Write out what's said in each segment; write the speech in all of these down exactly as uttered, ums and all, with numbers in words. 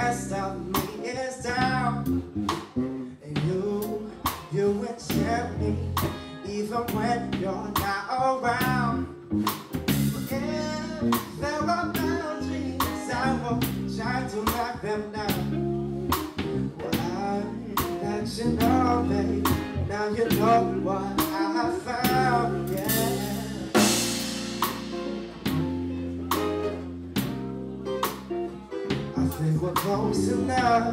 rest of me is down. And you, you enchant me, even when you're not around. Yeah, there are boundaries, I will try to knock them down. Well, I let you know, babe, now you know what I found, yeah. I think we're close enough.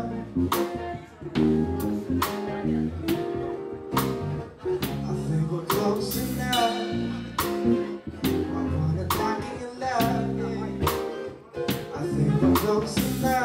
I think we're close enough. I wanna knock in your love, yeah. I think we're close enough.